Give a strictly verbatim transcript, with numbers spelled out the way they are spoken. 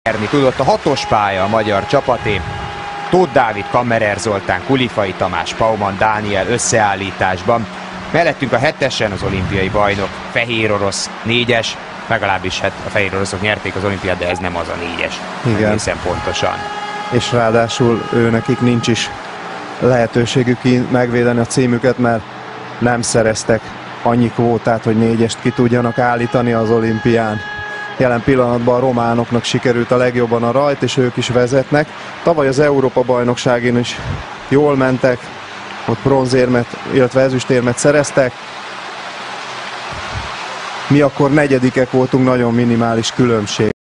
nyerni tudott a hatos pálya a magyar csapaté. Tóth Dávid, Kammerer Zoltán, Kulifai Tamás, Pauman Dániel összeállításban. Mellettünk a hetesen az olimpiai bajnok, fehér orosz négyes, legalábbis hát a fehér oroszok nyerték az olimpiát, de ez nem az a négyes. Igen. Egészen pontosan. És ráadásul ő nekik nincs is lehetőségük megvédeni a címüket, mert nem szereztek annyi kvótát, hogy négyest ki tudjanak állítani az olimpián. Jelen pillanatban a románoknak sikerült a legjobban a rajt, és ők is vezetnek. Tavaly az Európa-bajnokságén is jól mentek, ott bronzérmet, illetve ezüstérmet szereztek. Mi akkor negyedikek voltunk, nagyon minimális különbség.